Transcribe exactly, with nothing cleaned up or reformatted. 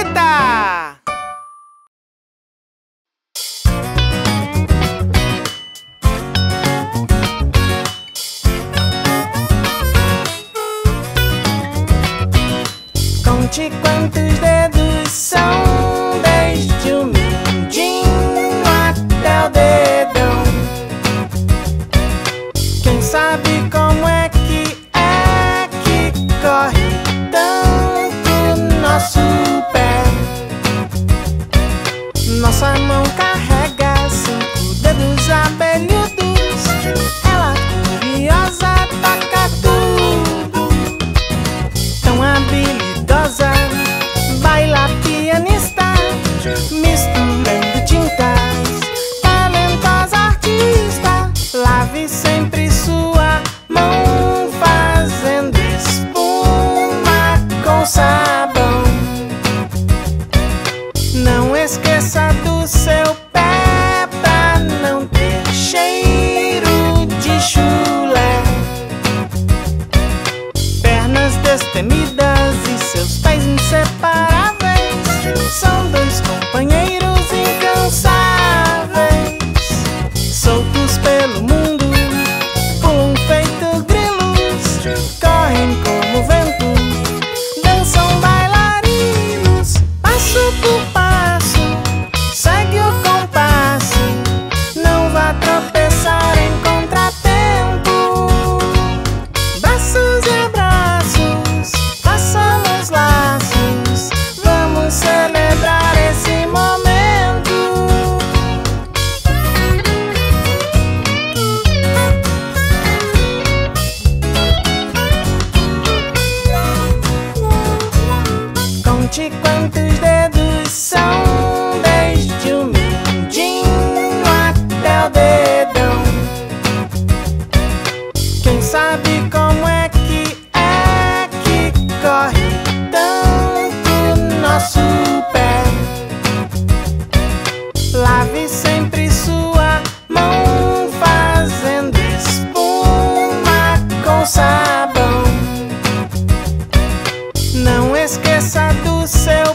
Visita! Conte quantos dedos são, desde o mindinho até o dedão. Quem sabe como é que é que corre tanto nosso pé? Nossa mão carrega cinco dedos abelhudos. Ela curiosa toca tudo, tão habilidosa, baila pianista, misturando tintas, talentosa artista. Lave sempre sua mão, fazendo espuma com sabão. Não esqueça do seu pé pra não ter cheiro de chulé. Pernas destemidas e seus pés inseparáveis são dois companheiros incansáveis. Soltos pelo mundo, pulam feito grilos, correm como vento, dançam bailarinos. Passo por passo, segue o compasso, não vá tropeçar em contratempo. Braços e abraços, façamos laços, vamos celebrar esse momento. Conte quantos dedos são, desde o mindinho até o dedão. Quem sabe como é que é que corre tanto nosso pé? Lave sempre sua mão, fazendo espuma com sabão. Não esqueça do seu